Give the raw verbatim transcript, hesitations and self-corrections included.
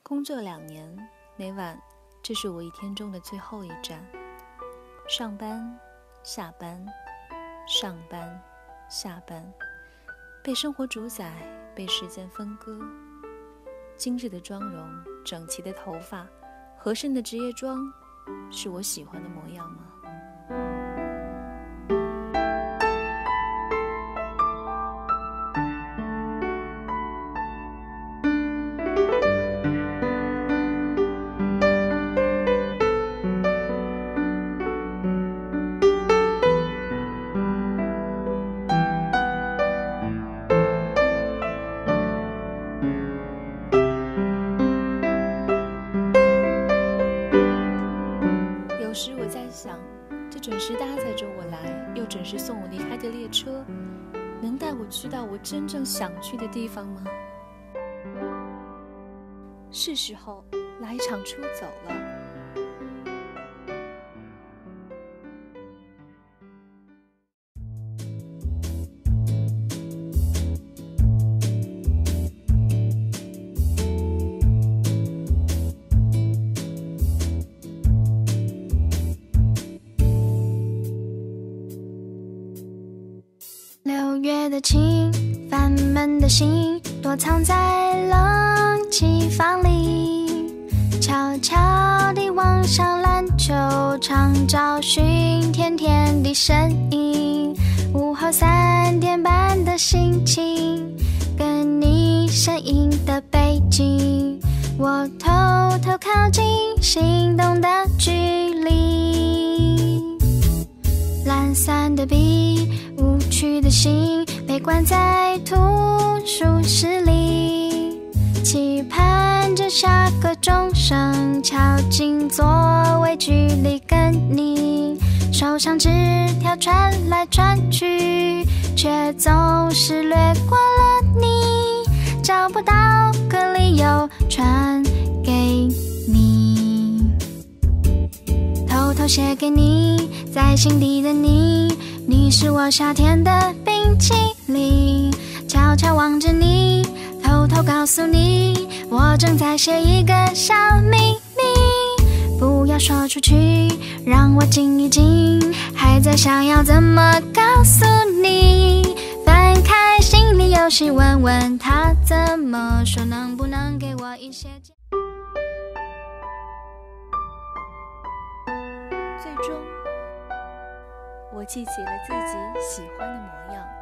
工作两年，每晚这是我一天中的最后一站。上班、下班、上班、下班，被生活主宰，被时间分割。精致的妆容，整齐的头发，合身的职业装，是我喜欢的模样吗？有时我在想，这准时搭载着我来，又准时送我离开的列车，能带我去到我真正想去的地方吗？是时候来一场出走了。 六月的晴，烦闷的心躲藏在冷气房里，悄悄地望向篮球场，找寻甜甜的身影。午后三点半的心情，跟你身影的背景，我偷偷靠近心动的距离。懒散的笔，无趣的心，被关在图书室里，期盼着下个钟声敲进座位，距离跟你，手上纸条传来传去，却总是略过了你，找不到个理由传给你，偷偷写给你，在心底的你，你是我夏天的冰淇淋，悄悄望着你，偷偷告诉你，我正在写一个小秘密，不要说出去，让我静一静，还在想要怎么告诉你，翻开心理游戏，问问他怎么说，能不能给我一些建议。 最终我记起了自己喜欢的模样。